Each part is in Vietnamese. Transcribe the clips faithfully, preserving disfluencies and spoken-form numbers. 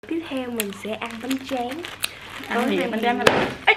Tiếp theo mình sẽ ăn bánh tráng. Ăn gì bánh tráng?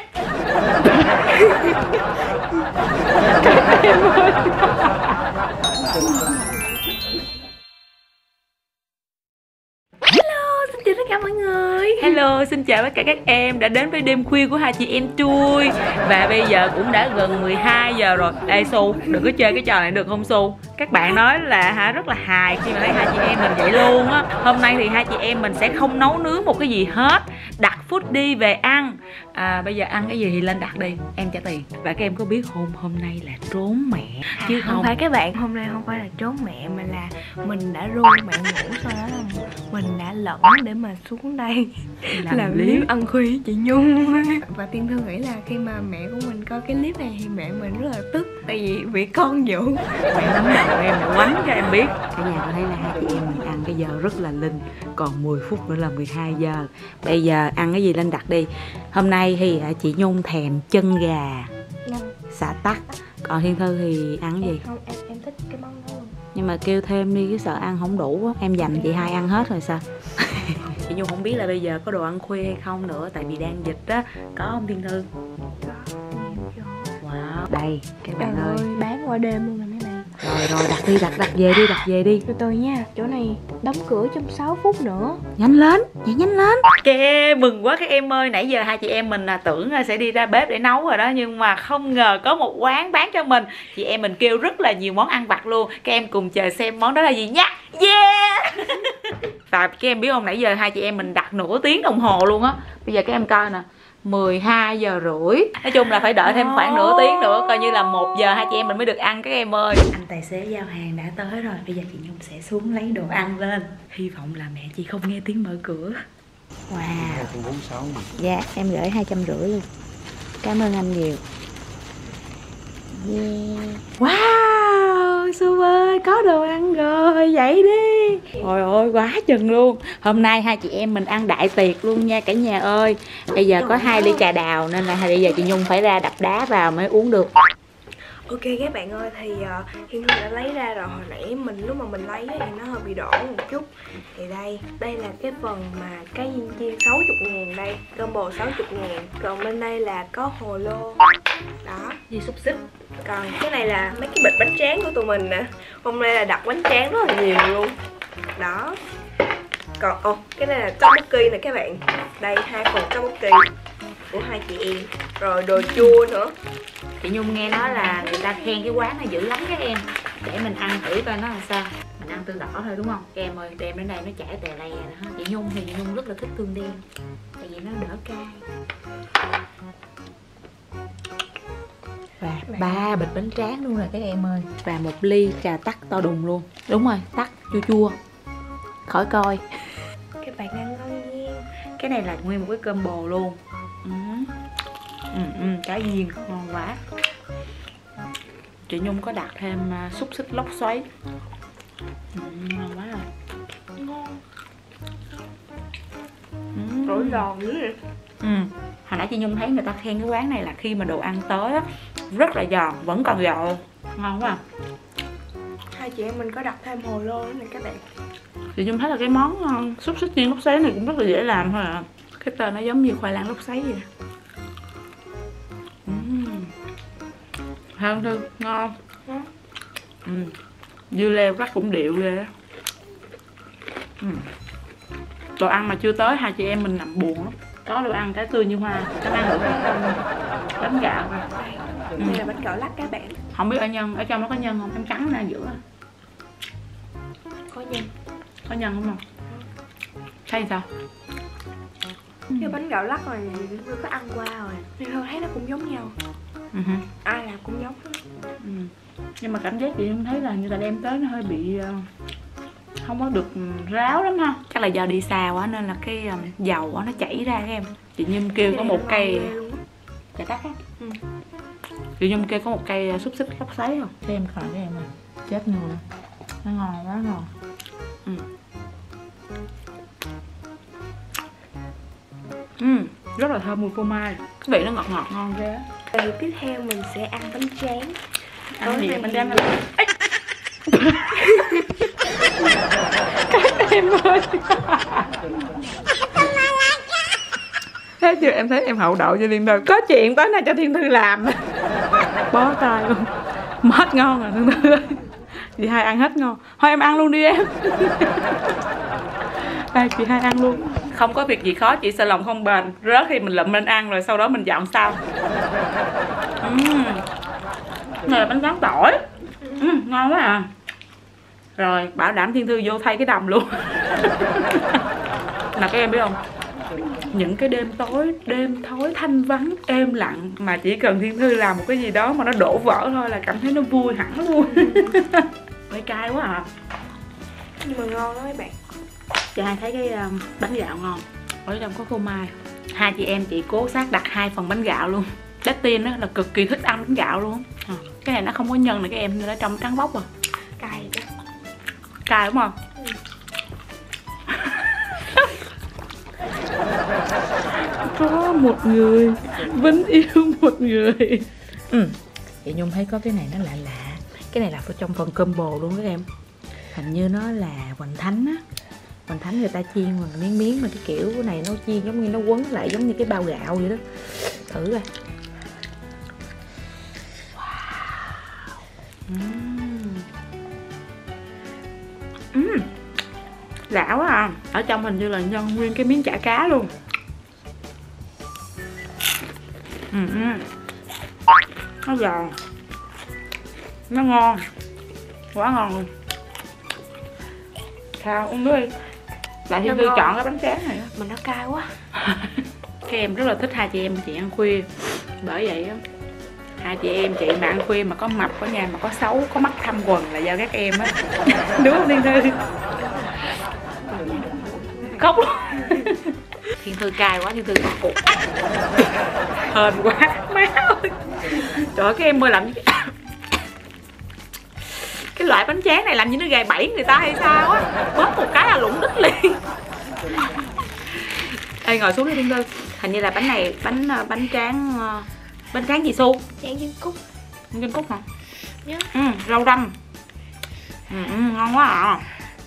Hello, xin chào tất cả mọi người. Hello, xin chào tất cả các em đã đến với đêm khuya của hai chị em Tui. Và bây giờ cũng đã gần mười hai giờ rồi. Ê Su, đừng có chơi cái trò này được không Su? Các bạn nói là hả rất là hài khi mà thấy hai chị em mình vậy luôn á. Hôm nay thì hai chị em mình sẽ không nấu nướng một cái gì hết, đặt food đi về ăn. À, bây giờ ăn cái gì thì lên đặt đi, em trả tiền. Và các em có biết hôm hôm nay là trốn mẹ à, chứ không không phải các bạn, hôm nay không phải là trốn mẹ mà là mình đã ru mẹ ngủ, sau đó là mình đã lẫn để mà xuống đây làm, làm clip ăn khuya chị Nhung. Và Tiên Thư nghĩ là khi mà mẹ của mình coi cái clip này thì mẹ mình rất là tức, tại vì bị con dụ. Mẹ nắm đầu em để quánh cho em biết. Cả nhà có thấy là hai chị em mình ăn cái giờ rất là linh, còn mười phút nữa là mười hai giờ. Bây giờ ăn cái gì lên đặt đi. Hôm nay thì chị Nhung thèm chân gà xả tắc, còn Thiên Thư thì ăn cái gì? Không, em, em thích cái món đó luôn. Nhưng mà kêu thêm đi, cái sợ ăn không đủ á. Em dành chị hai ăn hết rồi sao? Chị Nhung không biết là bây giờ có đồ ăn khuya hay không nữa, tại vì đang dịch á. Có không Thiên Thư? Wow, đây các bạn ơi, ơi, bán qua đêm luôn nè mấy bạn. Rồi rồi đặt đi, đặt đặt về đi, đặt về đi. Từ từ nha, chỗ này đóng cửa trong sáu phút nữa. Nhanh lên, vậy nhanh lên. Ok, mừng quá các em ơi. Nãy giờ hai chị em mình là tưởng sẽ đi ra bếp để nấu rồi đó, nhưng mà không ngờ có một quán bán cho mình. Chị em mình kêu rất là nhiều món ăn vặt luôn. Các em cùng chờ xem món đó là gì nhá. Yeah. Và các em biết không, nãy giờ hai chị em mình đặt nửa tiếng đồng hồ luôn á. Bây giờ các em coi nè, mười hai giờ rưỡi. Nói chung là phải đợi thêm khoảng nửa tiếng nữa, coi như là một giờ hai chị em mình mới được ăn các em ơi. Anh tài xế giao hàng đã tới rồi. Bây giờ chị Nhung sẽ xuống lấy đồ ăn lên. Hy vọng là mẹ chị không nghe tiếng mở cửa. Wow. Dạ em gửi hai trăm rưỡi luôn. Cảm ơn anh nhiều. Yeah. Wow, Su ơi, có đồ ăn rồi, dậy đi. Trời ơi, quá chừng luôn. Hôm nay hai chị em mình ăn đại tiệc luôn nha cả nhà ơi. Bây giờ có hai ly trà đào nên là bây giờ chị Nhung phải ra đập đá vào mới uống được. Ok các bạn ơi, thì uh, Thiên Thư đã lấy ra rồi. Hồi nãy mình lúc mà mình lấy thì nó hơi bị đổ một chút. Thì đây, đây là cái phần mà cái viên chiên sáu mươi ngàn đây, combo sáu mươi ngàn. Còn bên đây là có hồ lô. Đó, Gì xúc xích. còn cái này là mấy cái bịch bánh tráng của tụi mình nè. Hôm nay là đặt bánh tráng rất là nhiều luôn. Đó. Còn, ồ, oh, cái này là tteokbokki nè các bạn. Đây, hai phần tteokbokki của hai chị em. Rồi đồ chua nữa. Chị Nhung nghe nói là người ta khen cái quán này dữ lắm các em. Để mình ăn thử coi nó là sao. Mình ăn tương đỏ thôi đúng không? Các em ơi, đem đến đây nó chảy tè lè đó. Chị Nhung thì chị Nhung rất là thích tương đen, tại vì nó đỡ cay. Và ba bịch bánh tráng luôn rồi các em ơi. Và một ly trà tắc to đùng luôn. Đúng rồi, tắc chua chua, khỏi coi. Các bạn ăn ngon nhiên. Cái này là nguyên một cái combo luôn. Ừ. Ừ, ừ, cá viên ngon quá. Chị Nhung có đặt thêm uh, xúc xích lóc xoáy. Ừ, ngon quá rồi. Ngon. Ừ. Rỗi giòn nữa. Ừ. Hồi nãy chị Nhung thấy người ta khen cái quán này là khi mà đồ ăn tới á, rất là giòn, vẫn còn giòn. Ngon quá. Hai chị em mình có đặt thêm hồ lô nữa này các bạn. Chị Nhung thấy là cái món uh, xúc xích chiên lóc xoáy này cũng rất là dễ làm thôi à. Cái tên nó giống như khoai lang lóc xoáy vậy. Hơn Thư, ngon. Ừ. Dưa leo rắc cũng điệu ghê á. Ừ. Đồ ăn mà chưa tới hai chị em mình nằm buồn lắm. Có đồ ăn cái tươi như hoa. Các ăn thử cái bánh gạo coi. Ừ. Đây là bánh gạo lắc các bạn. Không biết ở nhân, ở trong nó có nhân không? Em cắn ra giữa. Có nhân. Có nhân không? Thấy sao? Cái bánh gạo lắc rồi tôi có ăn qua rồi nên thôi thấy nó cũng giống nhau. Uh-huh. Ai làm cũng giống. Ừ. Nhưng mà cảm giác chị không thấy là như là đem tới nó hơi bị uh, không có được ráo lắm ha. Chắc là do đi xa quá nên là cái um, dầu đó, nó chảy ra các em. Chị Nhung kêu có một cây chả tắc á. Ừ. Chị Nhung kêu có một cây xúc xích lóc xoáy không? Xem khỏi các em à. Chết người. Nó ngon quá ngon. Ừ. Ừ, rất là thơm mùi phô mai. Cái vị nó ngọt ngọt ngon ghê á. Thì tiếp theo mình sẽ ăn bánh tráng. Ăn gì bánh tráng? Các em ơi. Thấy chưa, em thấy em hậu đậu cho Thiên Thư. Có chuyện tối nay cho Thiên Thư làm. Bó tay luôn. Hết ngon rồi Thiên Thư ơi. Chị hai ăn hết ngon. Thôi em ăn luôn đi em. Đây chị hai ăn luôn. Không có việc gì khó, chị sợ lòng không bền. Rớt khi mình lụm lên ăn rồi sau đó mình dọn sau. uhm. Này là bánh tráng tỏi. uhm, Ngon quá à. Rồi bảo đảm Thiên Thư vô thay cái đầm luôn. Mà các em biết không, những cái đêm tối, đêm thối thanh vắng, êm lặng mà chỉ cần Thiên Thư làm một cái gì đó mà nó đổ vỡ thôi là cảm thấy nó vui hẳn luôn. Mấy cay quá à. Nhưng mà ngon đó mấy bạn. Chị hai thấy cái um, bánh gạo ngon. Ở trong có phô mai. Hai chị em chị cố xác đặt hai phần bánh gạo luôn. Đắc Tiên đó là cực kỳ thích ăn bánh gạo luôn. À, cái này nó không có nhân này các em, nó trong trắng bóc à. Cay chứ. Cay đúng không? Ừ. Có một người vẫn yêu một người. Ừ. Chị Nhung thấy có cái này nó lạ lạ. Cái này là trong phần combo luôn các em. Hình như nó là hoành thánh á. Hoành thánh người ta chiên bằng miếng miếng mà cái kiểu cái này nó chiên giống như nó quấn lại giống như cái bao gạo vậy đó. Thử coi. Wow. Uhm. Uhm. Lạ quá à. Ở trong hình như là nhân nguyên cái miếng chả cá luôn. uhm. Nó giòn, nó ngon, quá ngon luôn. Sao uống nước đi. Lại Thiên Thư chọn cái bánh tráng này. Mà nó cay quá. Các em rất là thích hai chị em chị ăn khuya. Bởi vậy á, hai chị em chị mà ăn khuya mà có mập ở nhà mà có xấu, có mắt thăm quần là do các em á. Đúng không Thiên Thư? Khóc luôn. Thiên Thư cay quá, Thiên Thư bỏ cuộc. Hên quá, má ơi. Trời ơi, các em ơi làm gì? Cái loại bánh tráng này làm như nó gài bẫy người ta hay sao á. Bóp một cái là lủng đít liền. Ê ngồi xuống đi Thiên Thư. Hình như là bánh này, bánh bánh tráng bánh tráng gì Su? Tráng trứng cút. Trứng cút hả? Yeah. Ừ, rau răm. Ừ, ừ, ngon quá à.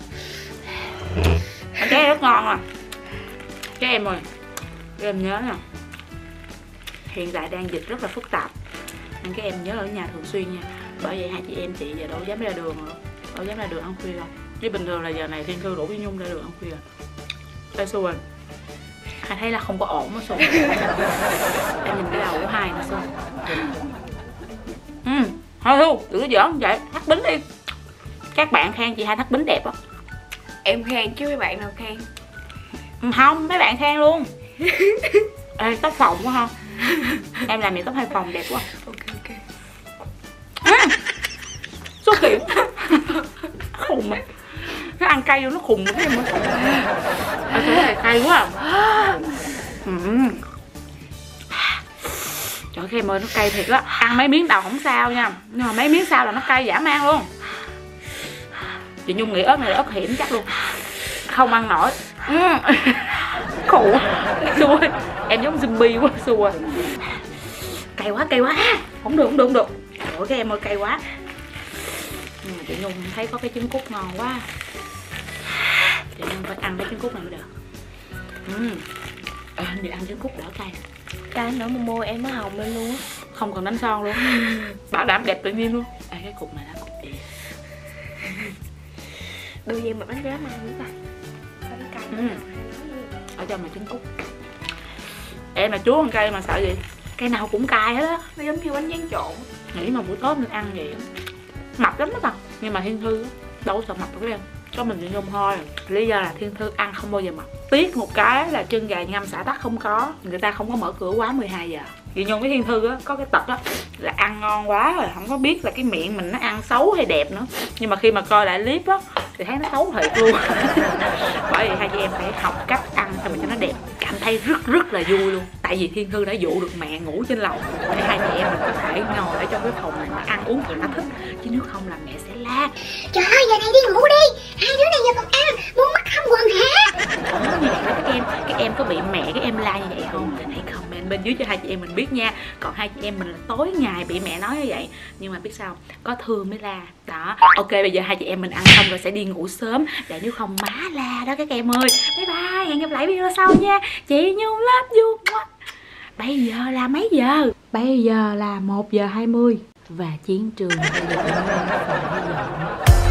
Bánh tráng rất ngon à. Các em ơi, các em nhớ nè, hiện tại đang dịch rất là phức tạp nên các em nhớ ở nhà thường xuyên nha. Bởi vậy hai chị em chị giờ đâu dám ra đường rồi, đâu dám ra đường ăn khuya đâu. Chứ bình thường là giờ này Thiên Thư rủ với Nhung ra đường ăn khuya. Đây Su ơi, hai thấy là không có ổn đó Su. Em nhìn cái đầu của hai nè Su. Ừ, thôi Thu, đừng có giỡn vậy, thắt bính đi. Các bạn khen chị hai thắt bính đẹp á. Em khen chứ mấy bạn nào khen. Không, mấy bạn khen luôn. Ê, tóc phồng quá không? Em làm vậy tóc hai phồng đẹp quá. Ok ok. À, xuất hiện. Khùng mà. Nó ăn cay vô nó khùng cái em ơi. Ê, cái này cay quá à. Ừ. Trời ơi em ơi, nó cay thiệt á. Ăn mấy miếng đầu không sao nha, nhưng mà mấy miếng sau là nó cay dã man luôn. Chị Nhung nghĩ ớt này là ớt hiểm chắc luôn. Không ăn nổi. Khổ. Xua ơi, em giống zombie quá Xua ơi. Cay quá, cay quá. Không được, không được, không được. Trời ơi, cái em ơi cay quá. Nhưng mà chị Nhung thấy có cái trứng cút ngon quá. Chị Nhung phải ăn cái trứng cút này mới được. Ừ. Ê, đi ăn trứng cút đỡ cay. Cay nữa mà môi em nó hồng lên luôn á. Không cần đánh son luôn. Bảo đảm đẹp tự nhiên luôn. Ê, cái cục này là cục gì? Đưa về mà bánh rán ăn nữa ta. Bánh cay. Ừ. Ở trong là trứng cút. Em là chúa ăn cay mà sợ gì? Cây nào cũng cay hết á. Nó giống như bánh tráng trộn. Nghĩ mà buổi tối mình ăn vậy mập lắm đó mà. Nhưng mà Thiên Thư đâu có sợ mập đâu em. Có mình Chị Nhung thôi. Lý do là Thiên Thư ăn không bao giờ mập. Tiếc một cái là chân gà ngâm xả tắc không có. Người ta không có mở cửa quá mười hai giờ. Chị Nhung với Thiên Thư á có cái tật á là ăn ngon quá rồi không có biết là cái miệng mình nó ăn xấu hay đẹp nữa. Nhưng mà khi mà coi lại clip á thì thấy nó xấu thiệt luôn. Bởi vì hai chị em phải học cách ăn sao mà cho nó đẹp. Cảm thấy rất rất là vui luôn. Tại vì Thiên Thư đã dụ được mẹ ngủ trên lầu để hai chị em mình có thể ngồi ở trong cái phòng này mà ăn uống thỏa thích. Chứ nếu không là mẹ sẽ la. Trời ơi, giờ này đi ngủ đi. Hai đứa này giờ còn ăn, muốn mắt không quần hả? Đó, như vậy đó các em. Các em có bị mẹ các em la như vậy không? Hãy comment bên dưới cho hai chị em mình biết nha. Còn hai chị em mình là tối ngày bị mẹ nói như vậy. Nhưng mà biết sao, có thương mới la. Đó, ok bây giờ hai chị em mình ăn xong rồi sẽ đi ngủ sớm. Để nếu không má la đó các em ơi. Bye bye, hẹn gặp lại video sau nha. Chị Nhung love you. Bây giờ là mấy giờ? Bây giờ là một giờ hai mươi và chiến trường bây giờ phải dọn.